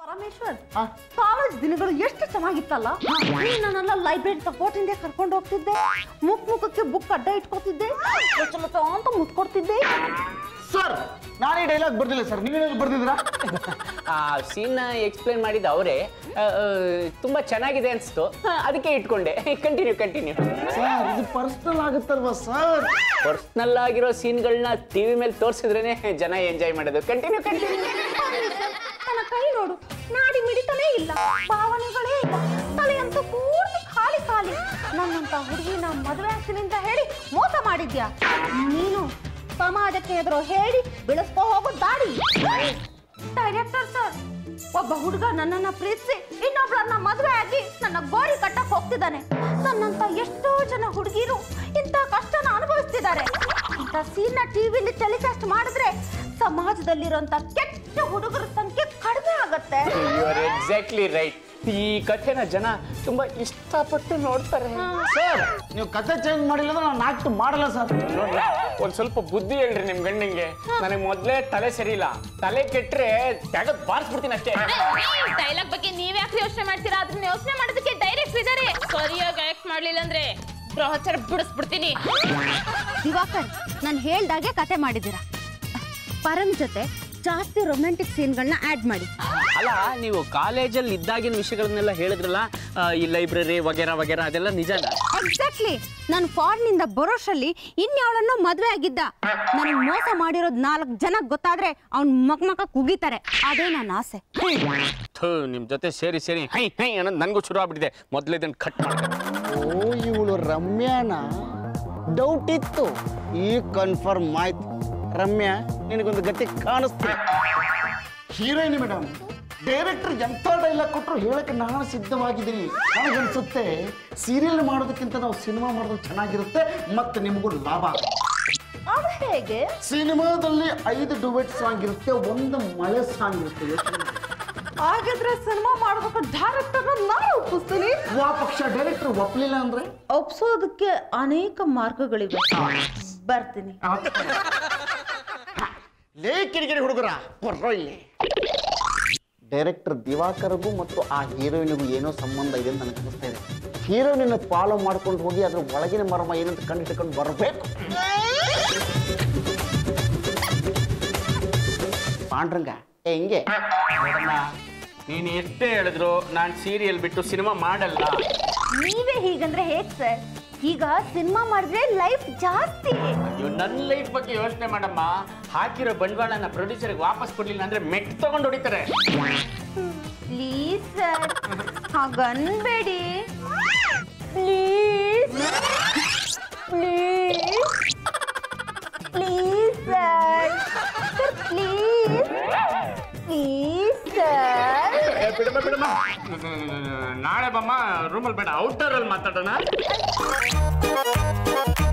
Parameshwar college ದಿನಗಳು ಎಷ್ಟು ಚೆನ್ನಾಗಿತ್ತಲ್ಲ. ನನ್ನೆಲ್ಲ ಲೈಬ್ರರಿ ತಗೋಟಿಂದೆ ಕರ್ಕೊಂಡು ಹೋಗ್ತಿದ್ದೆ, ಮುಖಕ್ಕೆ ಬುಕ್ ಅಡ್ಡ ಇಟ್ಕೋತಿದ್ದೆ, ಅಂತ ಮುತ್ಕೊಡ್ತಿದ್ದೆ. ಸರ್ ನಾನೇ ಡೈಲಾಗ್ ಬರ್ದಿಲ್ಲ ಸರ್, ನೀವೇನಾದ್ರು ಬರ್ದಿದ್ರಾ? ಆ ಸೀನ್ ಎಕ್ಸ್ಪ್ಲೇನ್ ಮಾಡಿದ ಅವರೇ ತುಂಬಾ ಚೆನ್ನಾಗಿದೆ ಅನ್ಸ್ತು, ಅದಕ್ಕೆ ಇಟ್ಕೊಂಡೆ. ಕಂಟಿನ್ಯೂ ಸರ್ ಇದು ಪರ್ಸನಲ್ ಆಗುತ್ತಲ್ವಾ ಸರ್? ಪರ್ಸನಲ್ ಆಗಿರೋ ಸೀನ್ಗಳನ್ನ ಟಿವಿ ಮೇಲೆ ತೋರಿಸಿದ್ರೇನೆ ಜನ ಎಂಜಾಯ್ ಮಾಡೋದು. ಕಂಟಿನ್ಯೂ ನನ್ನ ಕೈ ನೋಡು, ನಾಡಿ ಮಿಡಿತಾನೇ ಇಲ್ಲ, ಭಾವನೆಗಳೇ ಇಲ್ಲ, ತಲೆ ಅಂತೂ ಪೂರ್ತಿ ಖಾಲಿ. ನನ್ನಂತ ಹುಡುಗಿನ ಮದುವೆ ಆಗ್ತೀನಿ ಅಂತ ಹೇಳಿ ಮೋಸ ಮಾಡಿದ್ಯಾ ನೀನು. ಸಮಾಜಕ್ಕೆ ಎದುರು ಹೇಳಿ ಬೆಳೆಸ್ಕೋ ಹೋಗೋ ದಾಡಿ. ಡೈರೆಕ್ಟರ್ ಸರ್, ಒಬ್ಬ ಹುಡುಗ ನನ್ನನ್ನ ಪ್ರೀತಿಸಿ ಇನ್ನೊಬ್ಳನ್ನ ಮದುವೆ ಆಗಿ ನನ್ನ ಗೋರಿ ಕಟ್ಟಕ್ ಹೋಗ್ತಿದ್ದಾನೆ. ನನ್ನಂತ ಎಷ್ಟೋ ಜನ ಹುಡುಗಿರು ಇಂಥ ಕಷ್ಟನ ಅನುಭವಿಸ್ತಿದ್ದಾರೆ. ಇಂಥ ಸೀನ್ ಟಿವಿಲಿ ಟೆಲಿಕಾಸ್ಟ್ ಮಾಡಿದ್ರೆ ಸಮಾಜದಲ್ಲಿರುವಂತ ಕೆಟ್ಟ ಹುಡುಗರ ಸಂಖ್ಯೆ ಕಡಿಮೆ ಆಗತ್ತೆ. Exactly right. ಈ ಕಥೆನ ಜನ ತುಂಬಾ ಇಷ್ಟಪಟ್ಟು ನೋಡ್ತಾರೆ. ಸರ್ ನೀವು ಕಥೆ ಚೇಂಜ್ ಮಾಡಿಲ್ಲ ಅಂದ್ರೆ ನಾನು ಆಕ್ಟ್ ಮಾಡಲ್ಲ ಸರ್. ನೋಡ್ರಿ, ಒಂದ್ ಸ್ವಲ್ಪ ಬುದ್ಧಿ ಹೇಳ್ರಿ ನಿಮ್ ಗಂಡಂಗೆ. ನನಗೆ ಮೊದ್ಲೇ ತಲೆ ಸರಿ ಇಲ್ಲ, ತಲೆ ಕೆಟ್ರೆ ತೆಗೆದು ಬಾರಿಸ್ಬಿಡ್ತೀನಿ ಅಷ್ಟೇ. ಡೈಲಾಗ್ ಬಗ್ಗೆ ನೀವ್ ಯಾಕೆ ಯೋಚನೆ ಮಾಡ್ತೀರಾ? ಅದನ್ನ ಯೋಚನೆ ಮಾಡೋದಕ್ಕೆ ಡೈರೆಕ್ಟ್ ಇದಾರೆ. ಸರಿಯಾಗಿ ಆಕ್ಟ್ ಮಾಡ್ಲಿಲ್ಲ ಅಂದ್ರೆ ಗ್ರಹಚಾರ ಬಿಡಿಸ್ಬಿಡ್ತೀನಿ. ದಿವಾಕರ್, ನಾನು ಹೇಳ್ದಾಗೆ ಕತೆ ಮಾಡಿದ್ದೀರಾ. ಪರಂ ಜೊತೆ ಜಾಸ್ತಿ ರೊಮ್ಯಾಂಟಿಕ್ ಸೀನ್ಗಳನ್ನ ಆಡ್ ಮಾಡಿ. ಅಲ್ಲ, ನೀವು ಕಾಲೇಜಲ್ಲಿ ಇದ್ದಾಗಿನ ವಿಷಯಗಳನ್ನೆಲ್ಲ ಹೇಳಿದ್ರಲ್ಲ, ಈ ಲೈಬ್ರರಿ ವಗೇರಾ ಅದೆಲ್ಲ ನಿಜಾನ? ಎಕ್ಸಾಕ್ಟ್ಲಿ. ನಾನು ಫಾರಿನಿಂದ ಬರೋಷಲ್ಲಿ ಇನ್ಯಾವಳನ್ನೋ ಮದುವೆ ಆಗಿದ್ದ. ನನಗೆ ಮೋಸ ಮಾಡಿರೋದು 4 ಜನ ಗೊತ್ತಾದ್ರೆ ಅವ್ನ ಮಕ್ಕ ಕುಗಿತಾರೆ. ಅದೇ ನನ್ನ ಆಸೆ. ನಿಮ್ ಜೊತೆ ಸೇರಿ ಹೈ ಅನ್ನೋದು ನನಗೂ ಶುರು ಆಗ್ಬಿಟ್ಟಿದೆ. ಮೊದಲೇ ಇದನ್ನು ಕಟ್ ಮಾಡ್ತಾರೆ. ಓ ಇವಳು ರಮ್ಯಾನ ಡೌಟ್ ಇತ್ತು, ಈಗ ಕನ್ಫರ್ಮ್ ಆಯ್ತು. ರಮ್ಯಾ ನಿನಗೊಂದು ಗತಿ ಕಾಣಿಸ್ತೀನಿ. ಹೀರೋಯಿನ್ ಮೇಡಮ್, ಡೈರೆಕ್ಟರ್ ಎಂಥ ಡೈಲಾಗ್ ಕೊಟ್ಟರು ಹೇಳಕ್ಕೆ ನಾನು ಸಿದ್ಧವಾಗಿದ್ದೀನಿ. ನನಗನ್ಸುತ್ತೆ ಸೀರಿಯಲ್ ಮಾಡೋದಕ್ಕಿಂತ ನಾವು ಸಿನಿಮಾ ಮಾಡೋದು ಚೆನ್ನಾಗಿರುತ್ತೆ ಮತ್ತು ನಿಮಗೂ ಲಾಭ. ಅದು ಹೇಗೆ? ಸಿನಿಮಾದಲ್ಲಿ 5 ಡುವೆಟ್ ಸಾಂಗ್ ಇರುತ್ತೆ, 1 ಮಳೆ ಸಾಂಗ್ ಇರುತ್ತೆ. ಹಾಗಾದ್ರೆ ಸಿನಿಮಾ ಮಾಡೋದಕ್ಕೆ ಡೈರೆಕ್ಟರ್ನ ನಾನು ಒಪ್ಪಿಸ್ತೀನಿ. ಪಕ್ಷ ಡೈರೆಕ್ಟರ್ ಒಪ್ಪಲಿಲ್ಲ ಅಂದ್ರೆ ಒಪ್ಸೋದಕ್ಕೆ ಅನೇಕ ಮಾರ್ಗಗಳಿವೆ. ಬರ್ತೀನಿ. ಲೇ ಕಿರಿಕಿರಿ ಹುಡುಗರ ಬರ್ರೋ ಇಲ್ಲಿ. ಡೈರೆಕ್ಟರ್ ದಿವಾಕರ್ಗೂ ಮತ್ತು ಆ ಹೀರೋಯಿನ್ಗೂ ಏನೋ ಸಂಬಂಧ ಇದೆ ಅಂತ ನನಗೆ ಅನಿಸ್ತಾ ಇದೆ. ಹೀರೋಯಿನ್ ಫಾಲೋ ಮಾಡ್ಕೊಂಡು ಹೋಗಿ ಅದ್ರ ಒಳಗಿನ ಮರ್ಮ ಏನಂತ ಕಂಡಿಟ್ಕೊಂಡು ಬರಬೇಕು. ಪಾಂಡ್ರಂಗ ಹೆಂಗೆ? ನೀನು ಎಷ್ಟೇ ಹೇಳಿದ್ರು ನಾನು ಸೀರಿಯಲ್ ಬಿಟ್ಟು ಸಿನಿಮಾ ಮಾಡಲ್ಲ. ನೀವೇ ಹೀಗಂದ್ರೆ ಹೇಗ್ ಸರ್? ಈಗ ಸಿನಿಮಾ ಮಾಡಿದ್ರೆ ಲೈಫ್ ಜಾಸ್ತಿ. ನನ್ನ ಲೈಫ್ ಬಗ್ಗೆ ಯೋಚನೆ ಮಾಡಮ್ಮ. ಹಾಕಿರೋ ಬಂಡವಾಳನ ಪ್ರೊಡ್ಯೂಸರ್ಗೆ ವಾಪಸ್ ಕೊಡ್ಲಿಲ್ಲ ಅಂದ್ರೆ ಮೆಟ್ ತಗೊಂಡು ಹೊಡಿತಾರೆ. ಪ್ಲೀಸ್ ಸರ್, ಹಾಗನ್ಬೇಡಿ. Please sir, please sir. ಬಿಡಮ್ಮ. ನಾಳೆ ಬಮ್ಮ ರೂಮಲ್ಲಿ ಬೇಡ, ಔಟರ್ ಅಲ್ಲಿ ಮಾತಾಡೋಣ.